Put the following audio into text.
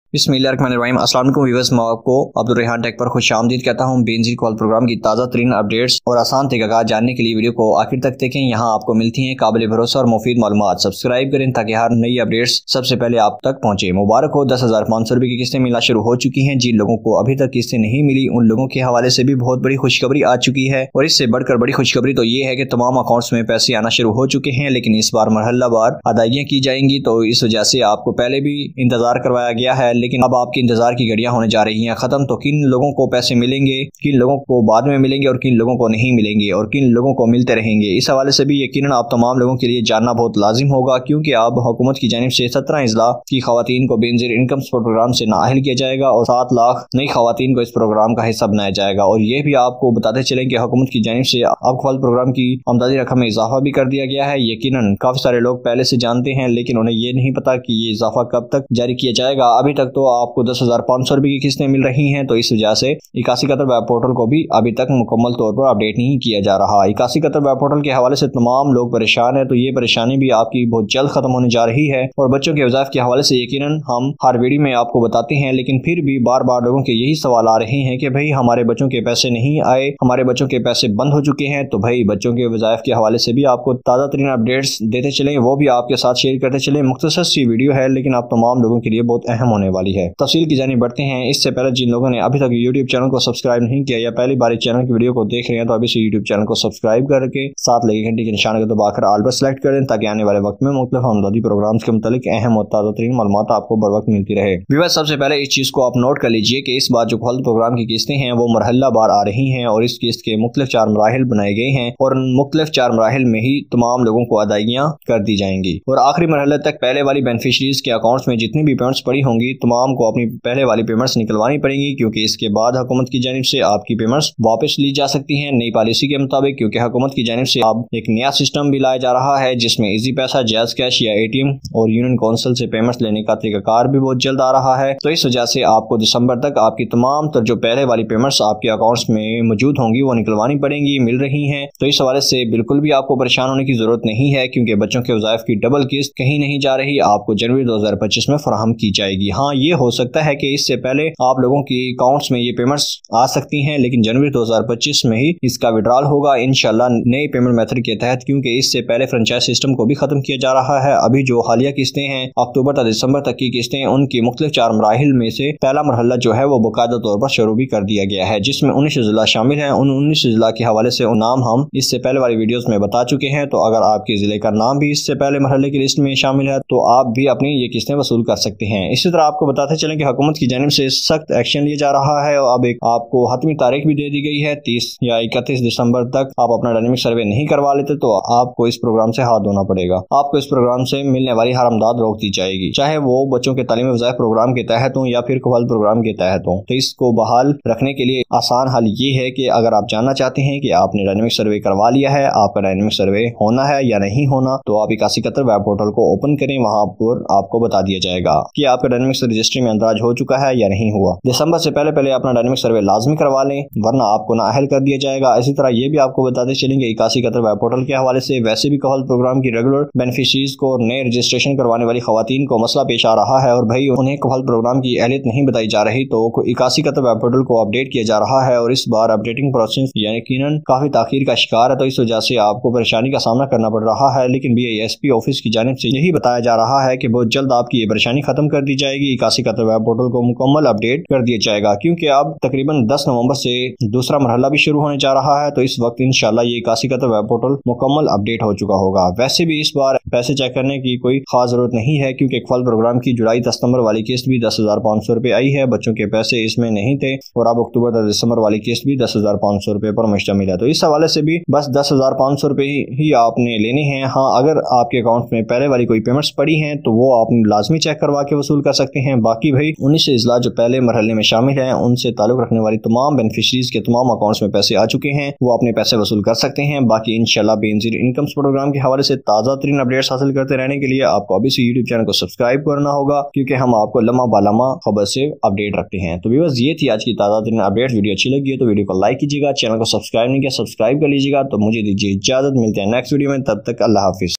बिस्मिल्लाहिर्रहमानिर्रहीम। अस्सलाम वालेकुम व्यूअर्स, मैं आपको अब्दुल रेहान टेक पर खुशामदीद कहता हूं। बेनजीर कॉल प्रोग्राम की ताज़ा तरीन अपडेट्स और आसान तरीक़ाकार जानने के लिए वीडियो को आखिर तक देखें। यहाँ आपको मिलती हैं काबिल भरोसा और मुफीद मालूमात। सब्सक्राइब करें ताकि हर नई अपडेट्स सबसे पहले आप तक पहुंचे। मुबारक हो, 10,500 रुपये की किस्तें मिलना शुरू हो चुकी हैं। जिन लोगों को अभी तक किस्तें नहीं मिली उन लोगों के हवाले से भी बहुत बड़ी खुशखबरी आ चुकी है। और इससे बढ़कर बड़ी खुशखबरी तो ये है कि तमाम अकाउंट्स में पैसे आना शुरू हो चुके हैं, लेकिन इस बार मरहलावार अदायगियाँ की जाएंगी। तो इस वजह से आपको पहले भी इंतजार करवाया गया है, लेकिन अब आपकी इंतजार की घड़ियां होने जा रही हैं खत्म। तो किन लोगों को पैसे मिलेंगे, किन लोगों को बाद में मिलेंगे और किन लोगों को नहीं मिलेंगे और किन लोगों को मिलते रहेंगे, इस हवाले से भी यकीनन आप तमाम लोगों के लिए जानना बहुत लाजिम होगा। क्योंकि अब हुकूमत की जानिब से 17 अजला की खवातीन को बेनजीर इनकम सपोर्ट प्रोग्राम से नाअहल किया जाएगा और 7 लाख नई खवातीन को इस प्रोग्राम का हिस्सा बनाया जाएगा। और ये भी आपको बताते चलें कि हुकूमत की जानिब से अब खवाल प्रोग्राम की आमदनी रकम में इजाफा भी कर दिया गया है। यकीनन काफी सारे लोग पहले से जानते हैं, लेकिन उन्हें ये नहीं पता कि ये इजाफा कब तक जारी किया जाएगा। अभी तक तो आपको 10,500 रुपये की किस्तें मिल रही हैं, तो इस वजह से 81 कतर वेब पोर्टल को भी अभी तक मुकम्मल तौर पर अपडेट नहीं किया जा रहा। 81 कतर वेब पोर्टल के हवाले से तमाम लोग परेशान है, तो ये परेशानी भी आपकी बहुत जल्द खत्म होने जा रही है। और बच्चों के वज़ाइफ के हवाले से यकीनन हम हर वीडियो में आपको बताते हैं, लेकिन फिर भी बार बार लोगों के यही सवाल आ रहे हैं कि भाई हमारे बच्चों के पैसे नहीं आए, हमारे बच्चों के पैसे बंद हो चुके हैं। तो भाई बच्चों के वज़ाइफ के हवाले से भी आपको ताज़ा तरीन अपडेट्स देते चलें, वो भी आपके साथ शेयर करते चलें। मुख्तसर सी वीडियो है, लेकिन आप तमाम लोगों के लिए बहुत अहम होने वाली है। तफसील की जानिब बढ़ते हैं। इससे पहले जिन लोगों ने अभी तक यूट्यूब चैनल को सब्सक्राइब नहीं किया या पहली बार चैनल की वीडियो को देख रहे हैं, तो अभी से यूट्यूब चैनल को सब्सक्राइब करके साथ लगे घंटे के निशान को दबाकर ऑल पर सेलेक्ट कर दें, ताकि आने वाले वक्त में मुख्तलिफ आमदनी प्रोग्राम्स के मुतालिक अहम और ताज़ा तरीन मालूमात आपको बर वक्त मिलती रहे। व्यूअर्स, सबसे पहले इस चीज को आप नोट कर लीजिए कि इस बार जो खवाल प्रोग्राम की किस्तें हैं वो मरहला बार आ रही हैं और इस किस्त के मुख्तलिफ 4 मराहिल बनाए गए हैं और मुख्तलिफ 4 मराहिल में ही तमाम लोगों को अदायगियाँ कर दी जाएंगी। और आखिरी मरहले तक पहले वाली बेनिफिशरीज के अकाउंट्स में जितनी भी पेमेंट्स पड़ी होंगी तमाम को अपनी पहले वाली पेमेंट्स निकलवानी पड़ेंगी, क्योंकि इसके बाद हुकूमत की जानिब से आपकी पेमेंट्स वापस ली जा सकती हैं नई पॉलिसी के मुताबिक। क्योंकि हुकूमत की जानिब से अब एक नया सिस्टम भी लाया जा रहा है, जिसमें इजी पैसा, जायज कैश या ATM और यूनियन काउंसिल से पेमेंट्स लेने का तरीकाकार भी बहुत जल्द आ रहा है। तो इस वजह से आपको दिसंबर तक आपकी तमाम तर जो पहले वाली पेमेंट्स आपके अकाउंट्स में मौजूद होंगी वो निकलवानी पड़ेंगी, मिल रही हैं। तो इस हवाले से बिल्कुल भी आपको परेशान होने की जरूरत नहीं है, क्योंकि बच्चों के वज़ाइफ की डबल किस्त कहीं नहीं जा रही, आपको जनवरी 2025 में फराहम की जाएगी। हाँ, ये हो सकता है कि इससे पहले आप लोगों की अकाउंट्स में ये पेमेंट्स आ सकती हैं, लेकिन जनवरी 2025 में ही इसका विड्रॉल होगा इंशाल्लाह नए पेमेंट मेथड के तहत। क्योंकि इससे पहले फ्रेंचाइज सिस्टम को भी खत्म किया जा रहा है। अभी जो हालिया किस्तें हैं अक्टूबर तक दिसंबर तक की किस्तें, उनकी मुख्तलिफ 4 मराहिल में से पहला मरहला जो है वो बाकायदा तौर पर शुरू भी कर दिया गया है, जिसमें 19 जिला शामिल हैं। उन 19 जिला के हवाले से नाम हम इससे पहले वाली वीडियोस में बता चुके हैं। तो अगर आपके जिले का नाम भी इससे पहले मरहले की लिस्ट में शामिल है तो आप भी अपनी ये किस्तें वसूल कर सकते हैं। इसी तरह आपको बताते चलें कि हुकूमत की जानिब से सख्त एक्शन लिया जा रहा है और अब एक आपको हतमी तारीख भी दे दी गई है। 30 या 31 दिसंबर तक आप अपना डायनेमिक सर्वे नहीं करवा लेते तो आपको इस प्रोग्राम से हाथ धोना पड़ेगा। आपको इस प्रोग्राम से मिलने वाली हर अमदाद रोक दी जाएगी, चाहे वो बच्चों के तालीमी वज़ाइफ प्रोग्राम के तहत हो या फिर कवाल प्रोग्राम के तहत हो। तो इसको बहाल रखने के लिए आसान हल ये है कि अगर आप जानना चाहते हैं कि आपने डायनेमिक सर्वे करवा लिया है, आपका डायनेमिक सर्वे होना है या नहीं होना, तो आप 81 कतर वेब पोर्टल को ओपन करें। वहां पर आपको बता दिया जाएगा कि आपका डायनेमिक रजिस्ट्री में अंदराज हो चुका है या नहीं हुआ। दिसंबर से पहले पहले अपना डायनेमिक सर्वे लाजमी करवा लें, वरना आपको नाअहल कर दिया जाएगा। इसी तरह ये भी आपको बताते चलेंगे 81 कतर वेब पोर्टल के हवाले से वैसे भी कवाल प्रोग्राम की रेगुलर बेनिफिशरीज को नए रजिस्ट्रेशन करवाने वाली खवातीन को मसला पेश आ रहा है और भाई उन्हें कवाल प्रोग्राम की अहलियत नहीं बताई जा रही, तो 81 कतर वेब पोर्टल को अपडेट किया जा रहा है और इस बार अपडेटिंग प्रोसेस यकीनन काफी ताखीर का शिकार है। तो इस वजह से आपको परेशानी का सामना करना पड़ रहा है, लेकिन BISP ऑफिस की जानिब से यही बताया जा रहा है कि बहुत जल्द आपकी ये परेशानी खत्म कर दी जाएगी। 81 कतर वेब पोर्टल को मुकम्मल अपडेट कर दिया जाएगा, क्योंकि अब तकरीबन 10 नवंबर से दूसरा मरहला भी शुरू होने जा रहा है। तो इस वक्त इंशाल्लाह ये 81 कतर वेब पोर्टल मुकम्मल अपडेट हो चुका होगा। वैसे भी इस बार पैसे चेक करने की कोई खास जरूरत नहीं है, क्योंकि खवाल प्रोग्राम की जुलाई सितंबर वाली किस्त भी 10,500 रुपये आई है, बच्चों के पैसे इसमें नहीं थे। और अब अक्टूबर तक दिसंबर वाली किस्त भी 10,500 रुपये पर मुश्तमिल है। तो इस हवाले से भी बस 10,500 रुपये ही आपने लेने हैं। हाँ, अगर आपके अकाउंट में पहले वाली कोई पेमेंट्स पड़ी हैं तो वो आपने लाजमी चेक करवा के वसूल कर सकते हैं। बाकी भाई 19 अजला जो पहले मरहले में शामिल हैं उनसे ताल्लुक रखने वाली तमाम बेनिफिशरीज के तमाम अकाउंट्स में पैसे आ चुके हैं, वो अपने पैसे वसूल कर सकते हैं। बाकी इंशाल्लाह बेनजीर इनकम प्रोग्राम के हवाले से ताज़ा तरीन अपडेट्स हासिल करते रहने के लिए आपको अभी से यूट्यूब चैनल को सब्सक्राइब करना होगा, क्योंकि हम आपको लम्हा बालमा खबर से अपडेट रखते हैं। तो व्यूअर्स, ये थी आज की ताज़ा तरीन अपडेट्स। वीडियो अच्छी लगी है तो वीडियो को लाइक कीजिएगा, चैनल को सब्सक्राइब नहीं किया सब्सक्राइब कर लीजिएगा। तो मुझे दीजिए इजाजत, मिलते हैं नेक्स्ट वीडियो में, तब तक अल्लाह हाफिज।